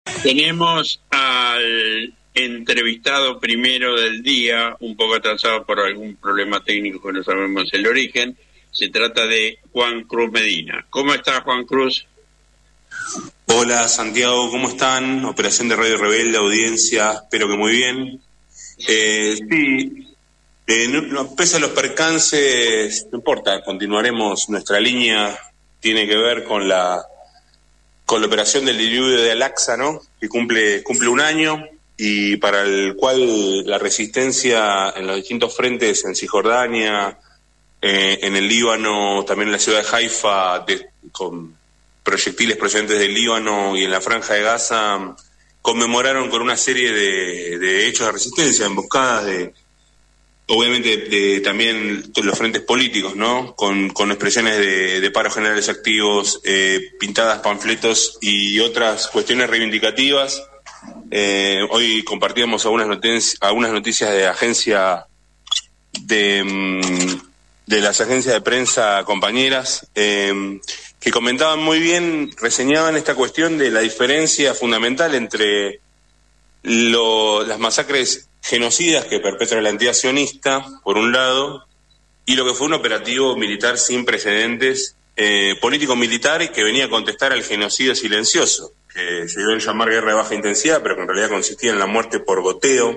Tenemos al entrevistado primero del día, un poco atrasado por algún problema técnico que no sabemos el origen. Se trata de Juan Cruz Medina. ¿Cómo está, Juan Cruz? Hola, Santiago, ¿cómo están? Operación de Radio Rebelde, audiencia, espero que muy bien. Pese a los percances, no importa, continuaremos nuestra línea, tiene que ver con la operación del diluvio de Al-Aqsa, ¿no? Que cumple un año y para el cual la resistencia en los distintos frentes, en Cisjordania, en el Líbano, también en la ciudad de Haifa, con proyectiles procedentes del Líbano y en la Franja de Gaza, conmemoraron con una serie de hechos de resistencia, emboscadas obviamente también los frentes políticos, ¿no? Con expresiones de paros generales activos, pintadas, panfletos y otras cuestiones reivindicativas. Hoy compartíamos algunas noticias de las agencias de prensa compañeras, que comentaban muy bien, reseñaban esta cuestión de la diferencia fundamental entre las masacres genocidas que perpetra la entidad sionista, por un lado, y lo que fue un operativo militar sin precedentes, político-militar, y que venía a contestar al genocidio silencioso, que se dio en llamar guerra de baja intensidad, pero que en realidad consistía en la muerte por goteo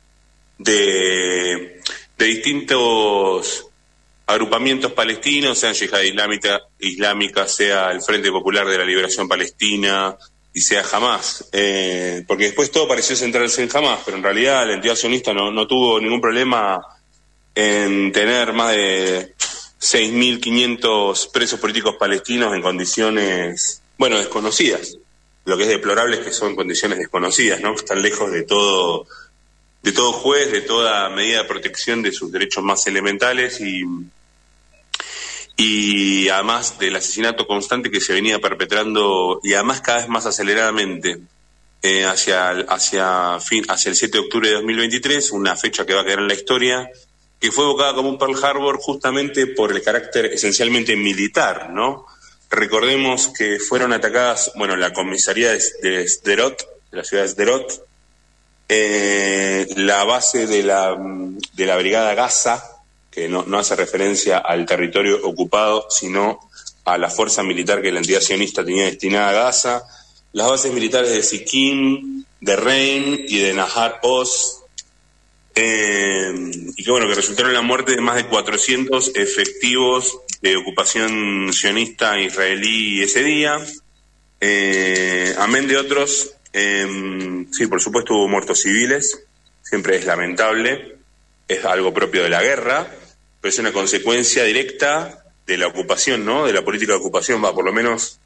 de distintos agrupamientos palestinos, sean Yihad Islámica, sea el Frente Popular de la Liberación Palestina, y sea Hamás, porque después todo pareció centrarse en Hamás, pero en realidad la entidad sionista no tuvo ningún problema en tener más de 6.500 presos políticos palestinos en condiciones, desconocidas. Lo que es deplorable es que son condiciones desconocidas, ¿no? Están lejos de todo juez, de toda medida de protección de sus derechos más elementales y además del asesinato constante que se venía perpetrando, y además cada vez más aceleradamente, hacia el 7 de octubre de 2023, una fecha que va a quedar en la historia, que fue evocada como un Pearl Harbor justamente por el carácter esencialmente militar, ¿no? Recordemos que fueron atacadas, la comisaría de Sderot, de la ciudad de Sderot, la base de la brigada Gaza, que no hace referencia al territorio ocupado, sino a la fuerza militar que la entidad sionista tenía destinada a Gaza, las bases militares de Siquim, de Rein y de Nahar Oz, y que resultaron en la muerte de más de 400 efectivos de ocupación sionista israelí ese día, amén de otros. Sí, por supuesto hubo muertos civiles, siempre es lamentable, es algo propio de la guerra, pero es una consecuencia directa de la ocupación, ¿no? De la política de ocupación, por lo menos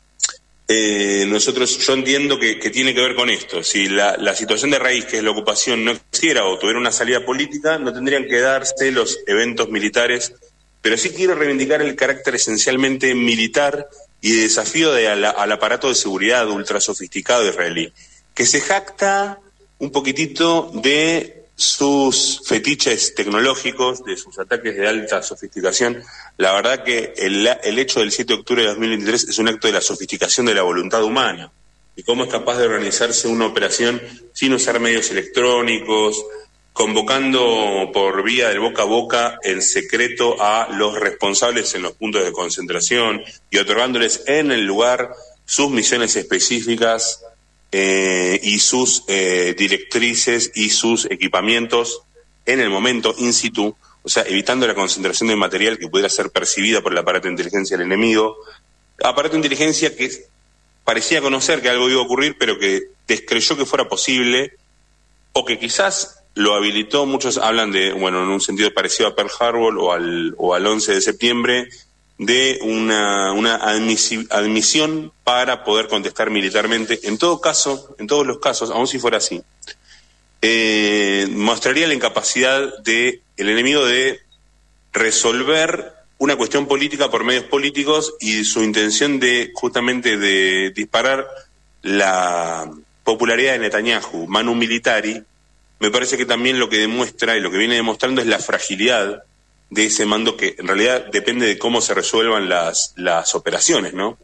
yo entiendo que tiene que ver con esto. Si la situación de raíz, que es la ocupación, no existiera o tuviera una salida política, no tendrían que darse los eventos militares, pero sí quiero reivindicar el carácter esencialmente militar y de desafío al aparato de seguridad ultra sofisticado israelí, que se jacta un poquitito de sus fetiches tecnológicos, de sus ataques de alta sofisticación. La verdad que el hecho del 7 de octubre de 2023 es un acto de la sofisticación de la voluntad humana, y cómo es capaz de organizarse una operación sin usar medios electrónicos, convocando por vía del boca a boca en secreto a los responsables en los puntos de concentración y otorgándoles en el lugar sus misiones específicas, y sus directrices y sus equipamientos en el momento in situ, o sea, evitando la concentración de material que pudiera ser percibida por el aparato de inteligencia del enemigo, aparato de inteligencia que parecía conocer que algo iba a ocurrir, pero que descreyó que fuera posible, o que quizás lo habilitó. Muchos hablan de, en un sentido parecido a Pearl Harbor o al 11 de septiembre, de una admisión para poder contestar militarmente. En todo caso, en todos los casos, aun si fuera así, mostraría la incapacidad del enemigo de resolver una cuestión política por medios políticos, y su intención de justamente de disparar la popularidad de Netanyahu, manu militari. Me parece que también lo que demuestra y lo que viene demostrando es la fragilidad de ese mando, que en realidad depende de cómo se resuelvan las operaciones, ¿no?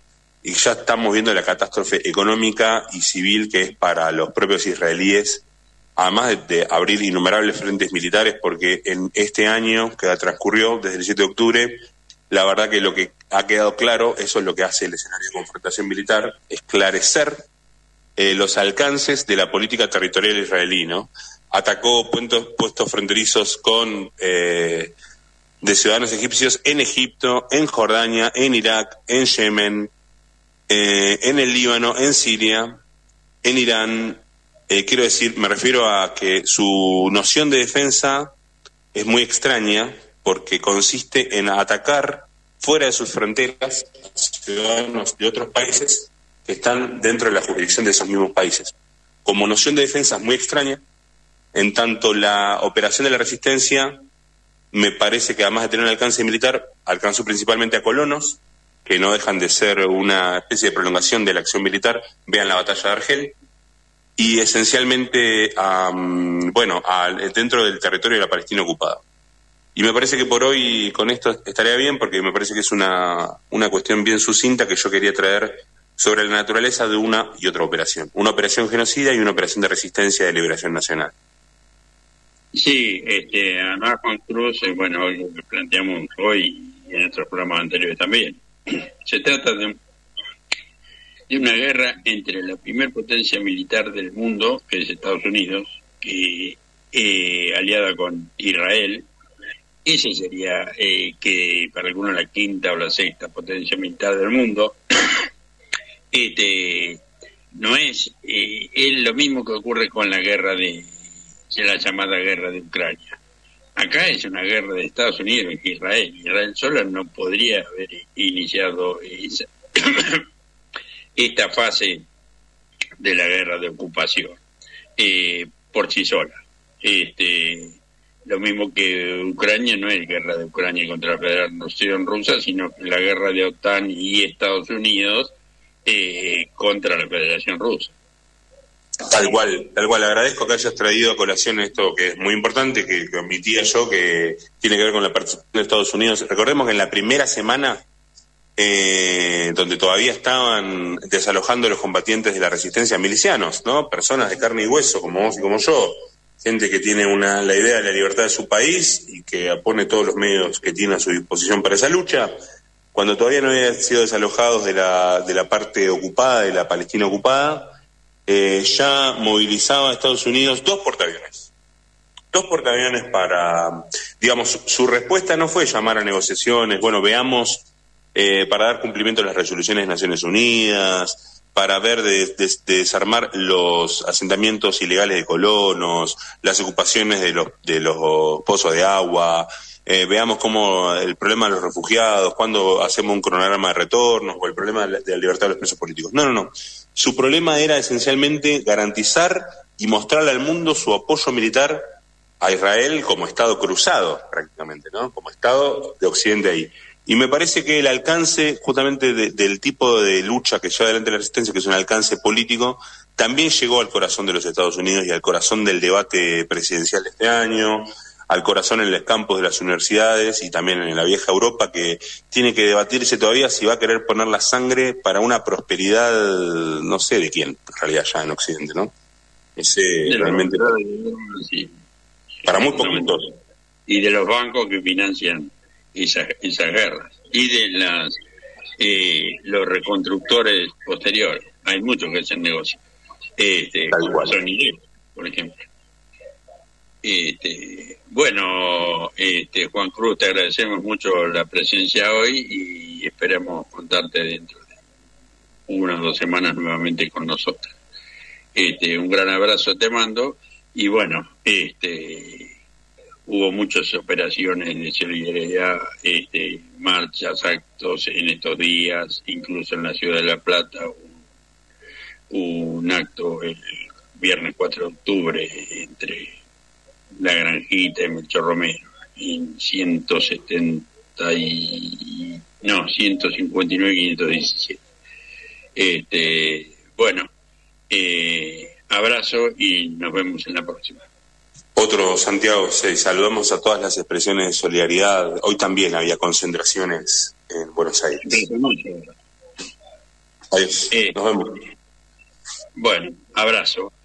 y ya estamos viendo la catástrofe económica y civil que es para los propios israelíes, además de abrir innumerables frentes militares, porque en este año que transcurrió desde el 7 de octubre, la verdad que lo que ha quedado claro, eso es lo que hace el escenario de confrontación militar, esclarecer los alcances de la política territorial israelí, ¿no? Atacó puestos fronterizos de ciudadanos egipcios en Egipto, en Jordania, en Irak, en Yemen, en el Líbano, en Siria, en Irán. Quiero decir, me refiero a que su noción de defensa es muy extraña porque consiste en atacar fuera de sus fronteras a ciudadanos de otros países que están dentro de la jurisdicción de esos mismos países. Como noción de defensa es muy extraña, en tanto la operación de la resistencia me parece que además de tener un alcance militar, alcanzó principalmente a colonos, que no dejan de ser una especie de prolongación de la acción militar, vean la batalla de Argel, y esencialmente dentro del territorio de la Palestina ocupada. Y me parece que por hoy con esto estaría bien, porque me parece que es una cuestión bien sucinta que yo quería traer sobre la naturaleza de una y otra operación. Una operación genocida y una operación de resistencia de liberación nacional. Sí, además Juan Cruz, hoy lo que planteamos hoy y en otros programas anteriores también, se trata de una guerra entre la primer potencia militar del mundo, que es Estados Unidos, aliada con Israel. Ese sería que para algunos la quinta o la sexta potencia militar del mundo. No es lo mismo que ocurre con la guerra de la llamada guerra de Ucrania. Acá es una guerra de Estados Unidos y Israel. Israel solo no podría haber iniciado esta fase de la guerra de ocupación por sí sola. Lo mismo que Ucrania no es guerra de Ucrania contra la Federación Rusa, sino la guerra de OTAN y Estados Unidos contra la Federación Rusa. Tal cual. Agradezco que hayas traído a colación esto que es muy importante, que omitía yo, que tiene que ver con la participación de Estados Unidos. Recordemos que en la primera semana, donde todavía estaban desalojando los combatientes de la resistencia milicianos, ¿no? Personas de carne y hueso, como vos y como yo, gente que tiene la idea de la libertad de su país y que pone todos los medios que tiene a su disposición para esa lucha, cuando todavía no habían sido desalojados de la parte ocupada, de la Palestina ocupada, ya movilizaba a Estados Unidos dos portaaviones para, digamos, su respuesta no fue llamar a negociaciones, veamos, para dar cumplimiento a las resoluciones de Naciones Unidas, para ver de desarmar los asentamientos ilegales de colonos, las ocupaciones de los pozos de agua, veamos cómo el problema de los refugiados, cuando hacemos un cronograma de retornos, o el problema de la libertad de los presos políticos. No. Su problema era esencialmente garantizar y mostrarle al mundo su apoyo militar a Israel como Estado cruzado, prácticamente, ¿no? Como Estado de Occidente ahí. Y me parece que el alcance justamente del tipo de lucha que lleva adelante la resistencia, que es un alcance político, también llegó al corazón de los Estados Unidos y al corazón del debate presidencial de este año, al corazón en los campos de las universidades y también en la vieja Europa, que tiene que debatirse todavía si va a querer poner la sangre para una prosperidad, no sé de quién, en realidad ya en Occidente, ¿no? Realmente sí. Para muy poquitos. Y de los bancos que financian esas guerras y de los reconstructores posteriores. Hay muchos que hacen negocio. Son ideas, por ejemplo. Juan Cruz, te agradecemos mucho la presencia hoy y esperamos contarte dentro de 1 o 2 semanas nuevamente con nosotros. Un gran abrazo te mando y hubo muchas operaciones de solidaridad, marchas, actos en estos días, incluso en la ciudad de La Plata, un acto el viernes 4 de octubre entre La Granjita y Melchor Romero, en 159 517. Abrazo y nos vemos en la próxima. Otro, Santiago, saludamos a todas las expresiones de solidaridad. Hoy también había concentraciones en Buenos Aires. Adiós. Nos vemos. Bueno, abrazo.